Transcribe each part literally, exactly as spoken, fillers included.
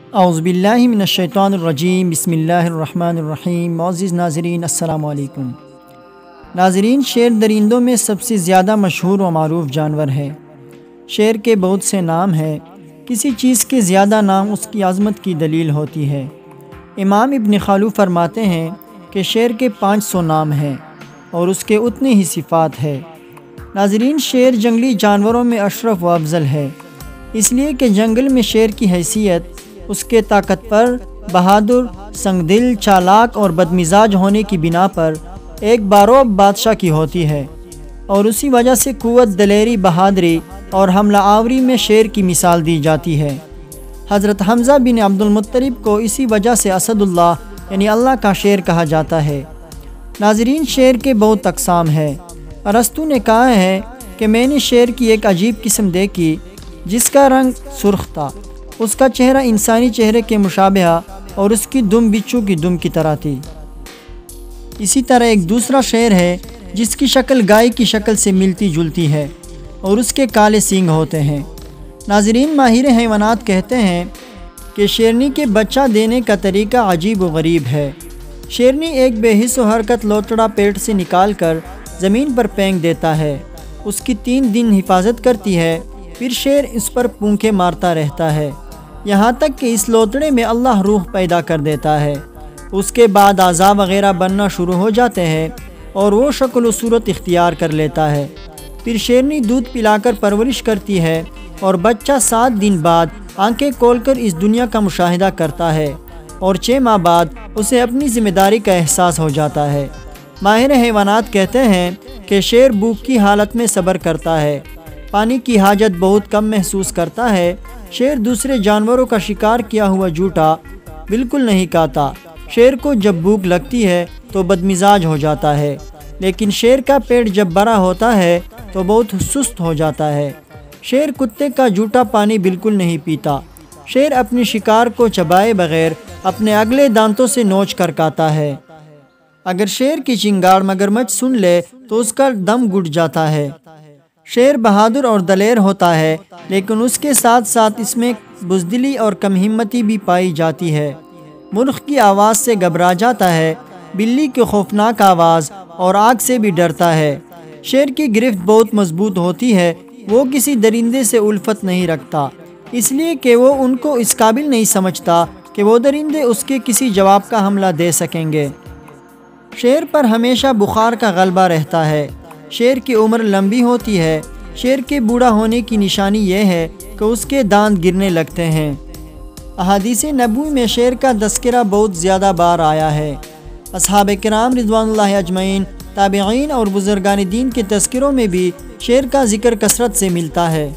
اعوذ باللہ من الشیطان الرجیم بسم اللہ الرحمن الرحیم۔ معزز ناظرین السلام علیکم۔ ناظرین، شیر درندوں میں سب سے زیادہ مشہور و معروف جانور ہے۔ شیر کے بہت سے نام ہیں، کسی چیز کے زیادہ نام اس کی عظمت کی دلیل ہوتی ہے۔ امام ابن خلدون فرماتے ہیں کہ شیر کے پانچ سو نام ہیں اور اس کے اتنے ہی صفات ہے۔ ناظرین، شیر جنگلی جانوروں میں اشرف و افضل ہے، اس لیے کہ جنگل میں شیر کی حیثیت اس کے طاقت پر، بہادر، سنگ دل، چالاک اور بدمزاج ہونے کی بنا پر ایک باروب بادشاہ کی ہوتی ہے، اور اسی وجہ سے قوت، دلیری، بہادری اور حملہ آوری میں شیر کی مثال دی جاتی ہے۔ حضرت حمزہ بن عبد المطلب کو اسی وجہ سے اسد اللہ یعنی اللہ کا شیر کہا جاتا ہے۔ ناظرین، شیر کے بہت اقسام ہیں۔ ارسطو نے کہا ہے کہ میں نے شیر کی ایک عجیب قسم دیکھی جس کا رنگ سرخ تھا، اس کا چہرہ انسانی چہرے کے مشابہ اور اس کی دم بچھو کی دم کی طرح تھی۔ اسی طرح ایک دوسرا شیر ہے جس کی شکل گائے کی شکل سے ملتی جلتی ہے اور اس کے کالے سینگ ہوتے ہیں۔ ناظرین، ماہر حیوانات کہتے ہیں کہ شیرنی کے بچہ دینے کا طریقہ عجیب و غریب ہے۔ شیرنی ایک بے حس و حرکت لوتڑا پیٹ سے نکال کر زمین پر پھینک دیتا ہے، اس کی تین دن حفاظت کرتی ہے، پھر شیر اس پر پونکھیں مارتا رہتا ہے یہاں تک کہ اس لوتڑے میں اللہ روح پیدا کر دیتا ہے۔ اس کے بعد اعضاء وغیرہ بننا شروع ہو جاتے ہیں اور وہ شکل و صورت اختیار کر لیتا ہے۔ پھر شیرنی دودھ پلا کر پرورش کرتی ہے اور بچہ سات دن بعد آنکھیں کھول کر اس دنیا کا مشاہدہ کرتا ہے اور چھ ماہ بعد اسے اپنی ذمہ داری کا احساس ہو جاتا ہے۔ ماہر حیوانات کہتے ہیں کہ شیر بھوک کی حالت میں صبر کرتا ہے، پانی کی حاجت بہت کم محسوس کرتا ہے۔ شیر دوسرے جانوروں کا شکار کیا ہوا جھوٹا بالکل نہیں کھاتا۔ شیر کو جب بھوک لگتی ہے تو بدمزاج ہو جاتا ہے، لیکن شیر کا پیٹ جب بڑا ہوتا ہے تو بہت سست ہو جاتا ہے۔ شیر کتے کا جھوٹا پانی بالکل نہیں پیتا۔ شیر اپنے شکار کو چبائے بغیر اپنے اگلے دانتوں سے نوچ کر کھاتا ہے۔ اگر شیر کی چنگاڑ مگرمچھ سن لے تو اس کا دم گھٹ جاتا ہے۔ شیر بہادر اور دلیر ہوتا ہے، لیکن اس کے ساتھ ساتھ اس میں بزدلی اور کم ہمتی بھی پائی جاتی ہے۔ مرغ کی آواز سے گھبرا جاتا ہے، بلی کی خوفناک آواز اور آگ سے بھی ڈرتا ہے۔ شیر کی گرفت بہت مضبوط ہوتی ہے، وہ کسی درندے سے الفت نہیں رکھتا، اس لیے کہ وہ ان کو اس قابل نہیں سمجھتا کہ وہ درندے اس کے کسی جواب کا حملہ دے سکیں گے۔ شیر پر ہمیشہ بخار کا غلبہ رہتا ہے۔ شیر کی عمر لمبی ہوتی ہے۔ شیر کے بوڑھا ہونے کی نشانی یہ ہے کہ اس کے دانت گرنے لگتے ہیں۔ احادیث نبوی میں شیر کا تذکرہ بہت زیادہ بار آیا ہے۔ اصحاب کرام رضوان اللہ اجمعین، تابعین اور بزرگان دین کے تذکروں میں بھی شیر کا ذکر کثرت سے ملتا ہے۔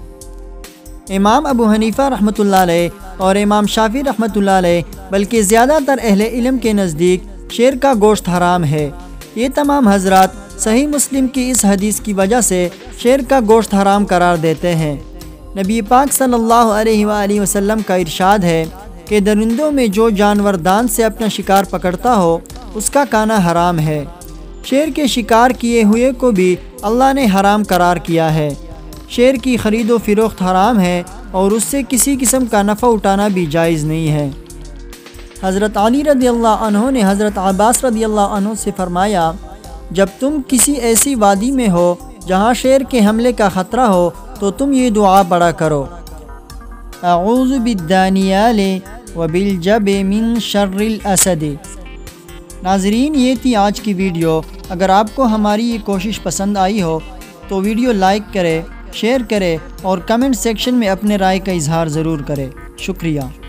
امام ابو حنیفہ رحمۃ اللہ علیہ اور امام شافعی رحمۃ اللہ علیہ بلکہ زیادہ تر اہل علم کے نزدیک شیر کا گوشت حرام ہے۔ یہ تمام حضرات صحیح مسلم کی اس حدیث کی وجہ سے شیر کا گوشت حرام قرار دیتے ہیں۔ نبی پاک صلی اللہ علیہ وآلہ وسلم کا ارشاد ہے کہ درندوں میں جو جانور دانت سے اپنا شکار پکڑتا ہو اس کا کھانا حرام ہے۔ شیر کے شکار کیے ہوئے کو بھی اللہ نے حرام قرار کیا ہے۔ شیر کی خرید و فروخت حرام ہے اور اس سے کسی قسم کا نفع اٹھانا بھی جائز نہیں ہے۔ حضرت علی رضی اللہ عنہ نے حضرت عباس رضی اللہ عنہ سے فرمایا، جب تم کسی ایسی وادی میں ہو جہاں شیر کے حملے کا خطرہ ہو تو تم یہ دعا پڑھا کرو، اعوذ بالدانیال وبالجب من شر الاسد۔ ناظرین، یہ تھی آج کی ویڈیو۔ اگر آپ کو ہماری یہ کوشش پسند آئی ہو تو ویڈیو لائک کرے، شیئر کرے اور کمنٹ سیکشن میں اپنے رائے کا اظہار ضرور کرے۔ شکریہ۔